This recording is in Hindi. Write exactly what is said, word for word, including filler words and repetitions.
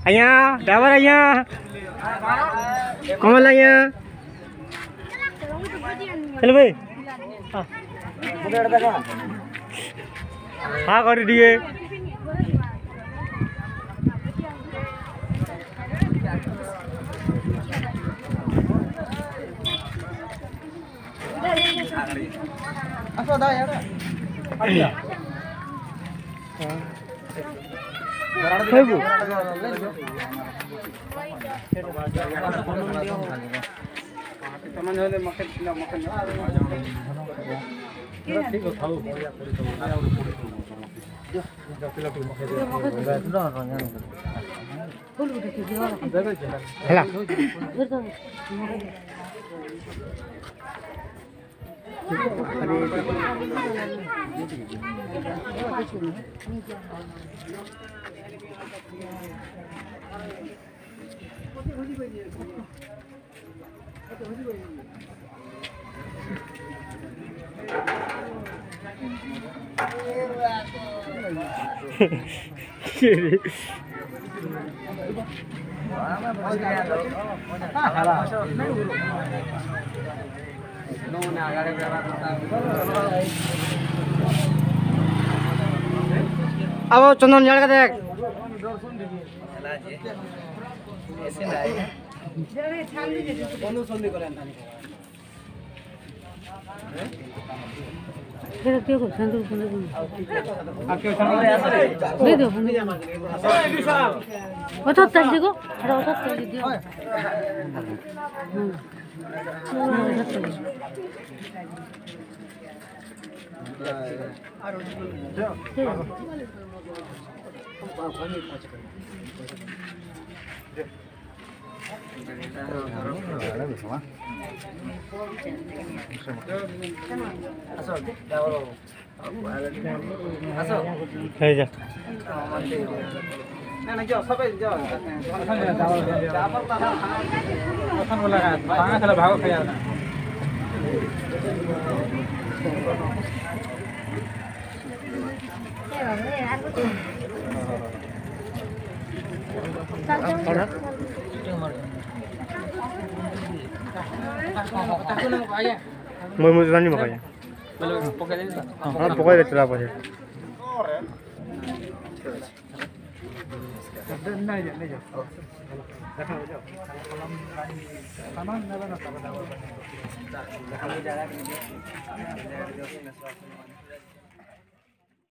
अया ड्राइवर अया कमल अया चल भाई हाँ कर दिए असो दा यार अच्छा हेबू तमन होले मके मके ठीक थाउ हला अब चंदन झाड़ का देख फिर क्यों को संतुल संतुल दे दो बता तक देखो थोड़ा बता तक दियो ना जो सबै जो चावल त असन वाला भागा चला भागो खया ना मैं मुझे नहीं मकाया हाँ पकाई चला पड़े नहीं जा नहीं जा देखा हो जाओ सामान नेला ना सब